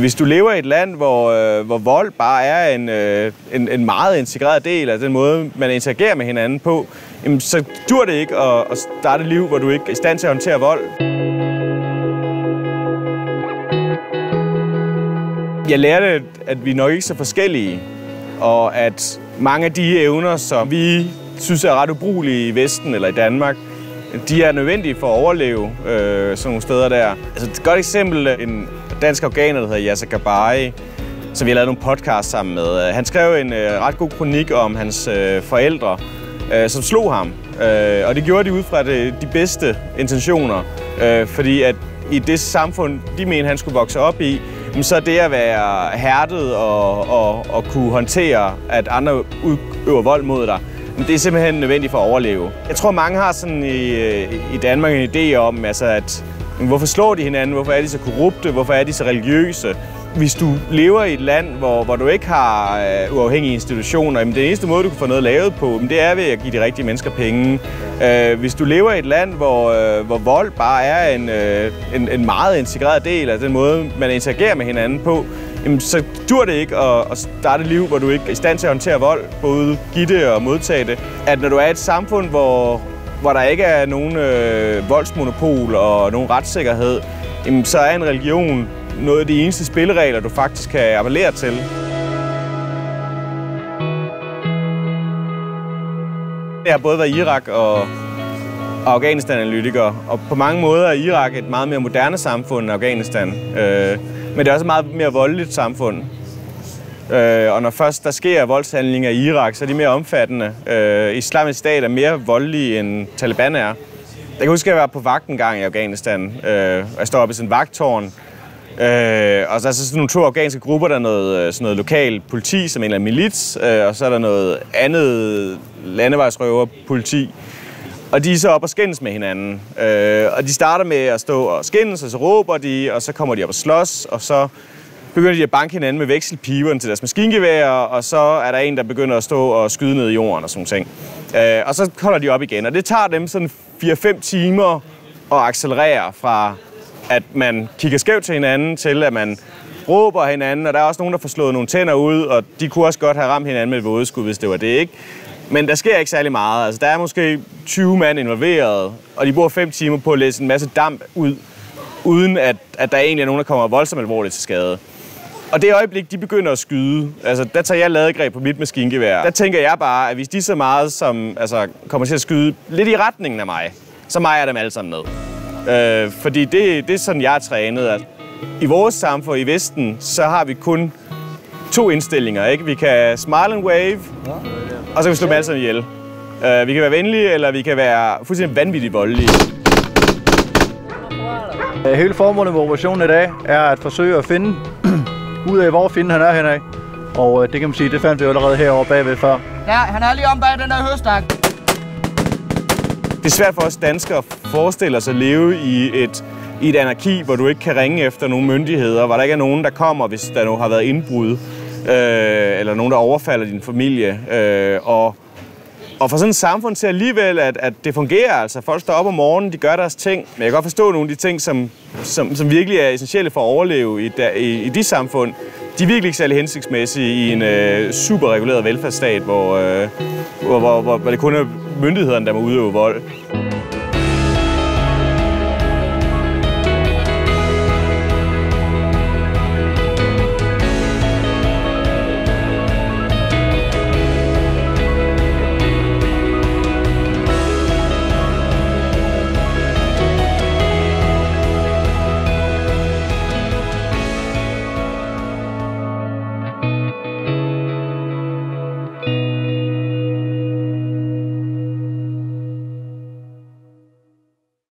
Hvis du lever i et land, hvor vold bare er en meget integreret del af den måde, man interagerer med hinanden på, så dur det ikke at starte et liv, hvor du ikke er i stand til at håndtere vold. Jeg lærte, at vi nok ikke er så forskellige, og at mange af de evner, som vi synes er ret ubrugelige i Vesten eller i Danmark, de er nødvendige for at overleve sådan nogle steder der. Altså et godt eksempel, en dansk afghaner, der hedder Yasser Gabari, som vi har lavet nogle podcasts sammen med. Han skrev en ret god kronik om hans forældre, som slog ham. Og det gjorde de ud fra de bedste intentioner, fordi at i det samfund, de mente, han skulle vokse op i, så det at være hærdet og kunne håndtere, at andre udøver vold mod dig, det er simpelthen nødvendigt for at overleve. Jeg tror, mange har sådan i Danmark en idé om, altså at hvorfor slår de hinanden, hvorfor er de så korrupte, hvorfor er de så religiøse. Hvis du lever i et land, hvor du ikke har uafhængige institutioner, det eneste måde, du kan få noget lavet på, det er ved at give de rigtige mennesker penge. Hvis du lever i et land, hvor vold bare er en meget integreret del af den måde, man interagerer med hinanden på, så dur det ikke at starte et liv, hvor du ikke er i stand til at håndtere vold, både give det og modtage det. At når du er i et samfund, hvor der ikke er nogen voldsmonopol og nogen retssikkerhed, så er en religion noget af de eneste spilleregler, du faktisk kan appellere til. Jeg har både været i Irak og Afghanistan-analytiker, og på mange måder er Irak et meget mere moderne samfund end Afghanistan. Men det er også et meget mere voldeligt samfund. Og når først der sker voldshandlinger i Irak, så er de mere omfattende. Islamisk Stat er mere voldelig end Taliban er. Jeg kan huske, at jeg var på vagt en gang i Afghanistan. Jeg står oppe i sådan et vagttårn. Og så er sådan nogle to afghanske grupper, der er sådan noget lokal politi, som en eller anden milits, og så er der noget andet landevejsrøverpoliti. Og de er så op og skændes med hinanden. Og de starter med at stå og skændes, og så råber de, og så kommer de op og slås, og så begynder de at banke hinanden med vekselpiberne til deres maskingeværer, og så er der en, der begynder at stå og skyde ned i jorden og sådan ting. Og så holder de op igen, og det tager dem sådan 4-5 timer at accelerere fra, at man kigger skævt til hinanden, til at man råber hinanden, og der er også nogen, der får slået nogle tænder ud, og de kunne også godt have ramt hinanden med et vådeskud, hvis det var det, ikke? Men der sker ikke særlig meget. Altså, der er måske 20 mand involveret, og de bruger 5 timer på at læse en masse damp ud, uden at der egentlig er nogen, der kommer voldsomt alvorligt til skade. Og det øjeblik, de begynder at skyde, altså der tager jeg ladegreb på mit maskingevær. Der tænker jeg bare, at hvis de så meget som kommer til at skyde lidt i retningen af mig, så mejer jeg dem alle sammen ned. Fordi det er sådan, jeg er trænet. At i vores samfund i Vesten, så har vi kun 2 indstillinger, ikke? Vi kan smile and wave, og så kan vi slå dem alle sammen ihjel. Vi kan være venlige, eller vi kan være fuldstændig vanvittigt voldelige. Hele formålet med operationen i dag er at forsøge at finde ud af, hvor Finn han er henad. Og det kan man sige, det fandt vi allerede herovre bagved før. Ja, han er lige om bag den der høstak. Det er svært for os danskere at forestille os at leve i et anarki, hvor du ikke kan ringe efter nogle myndigheder, hvor der ikke er nogen, der kommer, hvis der nu har været indbrud, eller nogen, der overfalder din familie. Og for sådan et samfund til alligevel, at det fungerer. Altså, folk står op om morgenen, de gør deres ting. Men jeg kan godt forstå nogle af de ting, som virkelig er essentielle for at overleve i de samfund. De er virkelig ikke særlig hensigtsmæssige i en super reguleret velfærdsstat, hvor det kun er myndighederne, der må udøve vold.